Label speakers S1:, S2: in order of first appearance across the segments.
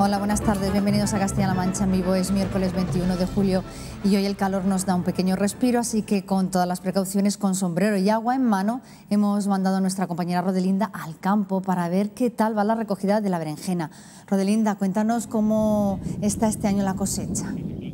S1: Hola, buenas tardes, bienvenidos a Castilla-La Mancha en vivo. Es miércoles 21 de julio y hoy el calor nos da un pequeño respiro, así que con todas las precauciones, con sombrero y agua en mano, hemos mandado a nuestra compañera Rodelinda al campo para ver qué tal va la recogida de la berenjena. Rodelinda, cuéntanos cómo está este año la cosecha.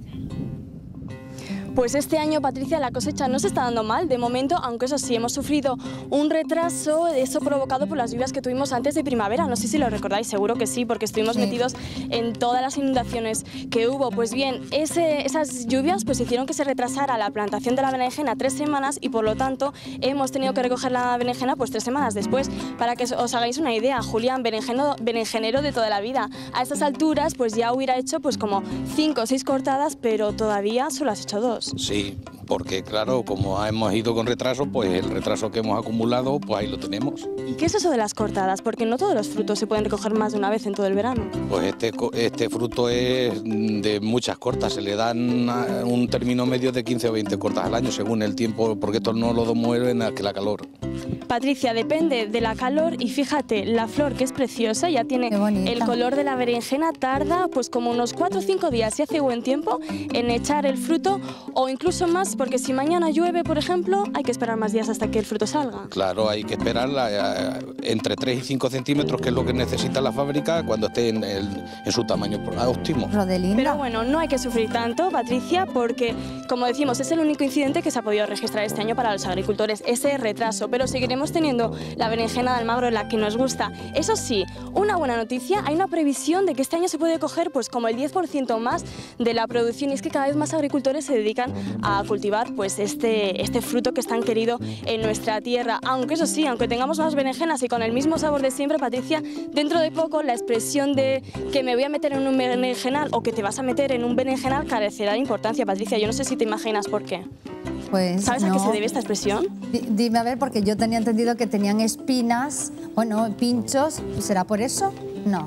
S2: Pues este año, Patricia, la cosecha no se está dando mal de momento, aunque eso sí, hemos sufrido un retraso, eso provocado por las lluvias que tuvimos antes de primavera. No sé si lo recordáis, seguro que sí, porque estuvimos metidos en todas las inundaciones que hubo. Pues bien, esas lluvias pues hicieron que se retrasara la plantación de la berenjena 3 semanas y por lo tanto hemos tenido que recoger la berenjena pues 3 semanas después. Para que os hagáis una idea, Julián, berenjenero de toda la vida, a estas alturas pues ya hubiera hecho pues como 5 o 6 cortadas, pero todavía solo has hecho 2.
S3: Sí, porque claro, como hemos ido con retraso, pues el retraso que hemos acumulado, pues ahí lo tenemos.
S2: ¿Y qué es eso de las cortadas? Porque no todos los frutos se pueden recoger más de una vez en todo el verano.
S3: Pues este fruto es de muchas cortas, se le dan un término medio de 15 o 20 cortas al año, según el tiempo, porque esto no lo mueven que la calor.
S2: Patricia, depende de la calor y fíjate, la flor que es preciosa, ya tiene el color de la berenjena, tarda pues como unos 4 o 5 días, si hace buen tiempo, en echar el fruto o incluso más, porque si mañana llueve, por ejemplo, hay que esperar más días hasta que el fruto salga.
S3: Claro, hay que esperar entre 3 y 5 centímetros, que es lo que necesita la fábrica cuando esté en su tamaño óptimo.
S1: Rodelinda.
S2: Pero bueno, no hay que sufrir tanto, Patricia, porque, como decimos, es el único incidente que se ha podido registrar este año para los agricultores, ese retraso, pero seguiremos teniendo la berenjena de Almagro, la que nos gusta. Eso sí, una buena noticia, hay una previsión de que este año se puede coger pues como el 10% más de la producción, y es que cada vez más agricultores se dedican a cultivar pues este fruto que es tan querido en nuestra tierra. Aunque eso sí, aunque tengamos más berenjenas y con el mismo sabor de siempre, Patricia, dentro de poco la expresión de que me voy a meter en un berenjenal o que te vas a meter en un berenjenal carecerá de importancia, Patricia. Yo no sé si te imaginas por qué.
S1: Pues
S2: ¿sabes a qué se debe esta expresión?
S1: Dime a ver, porque yo tenía entendido que tenían espinas, bueno, pinchos, ¿será por eso? No.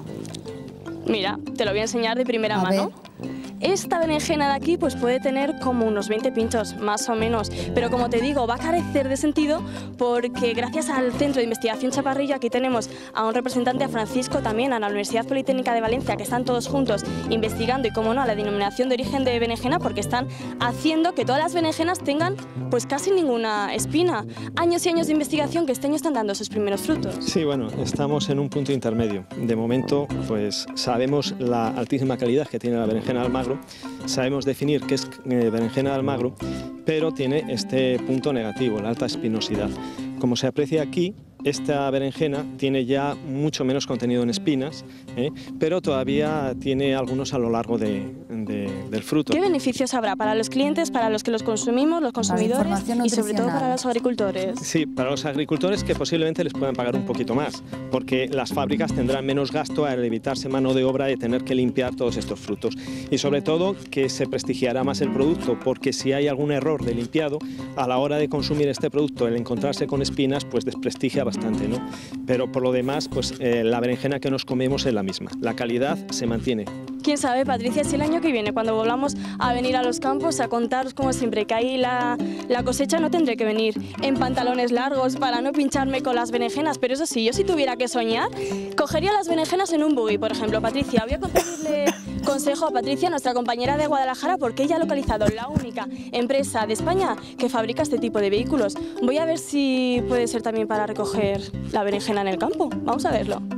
S2: Mira, te lo voy a enseñar de primera mano. Esta berenjena de aquí pues puede tener como unos 20 pinchos, más o menos, pero como te digo, va a carecer de sentido porque gracias al Centro de Investigación Chaparrillo aquí tenemos a un representante, a Francisco, también a la Universidad Politécnica de Valencia, que están todos juntos investigando y, como no, a la denominación de origen de berenjena, porque están haciendo que todas las berenjenas tengan pues casi ninguna espina. Años y años de investigación que este año están dando sus primeros frutos.
S4: Sí, bueno, estamos en un punto intermedio. De momento, pues sabemos la altísima calidad que tiene la berenjena de Almagro. Sabemos definir qué es berenjena de Almagro, pero tiene este punto negativo, la alta espinosidad. Como se aprecia aquí, esta berenjena tiene ya mucho menos contenido en espinas, pero todavía tiene algunos a lo largo del fruto.
S2: ¿Qué beneficios habrá para los clientes, para los que los consumimos, los consumidores y sobre todo para los agricultores?
S4: Sí, para los agricultores, que posiblemente les puedan pagar un poquito más, porque las fábricas tendrán menos gasto al evitarse mano de obra de tener que limpiar todos estos frutos. Y sobre todo que se prestigiará más el producto, porque si hay algún error de limpiado, a la hora de consumir este producto, el encontrarse con espinas, pues desprestigia bastante, ¿no? Pero por lo demás, pues la berenjena que nos comemos es la misma. La calidad se mantiene.
S2: Quién sabe, Patricia, si el año que viene, cuando volvamos a venir a los campos a contaros como siempre que ahí la cosecha, no tendré que venir en pantalones largos para no pincharme con las berenjenas, pero eso sí, yo si tuviera que soñar, cogería las berenjenas en un buggy, por ejemplo. Patricia, voy a conseguirle consejo a Patricia, nuestra compañera de Guadalajara, porque ella ha localizado la única empresa de España que fabrica este tipo de vehículos. Voy a ver si puede ser también para recoger la berenjena en el campo. Vamos a verlo.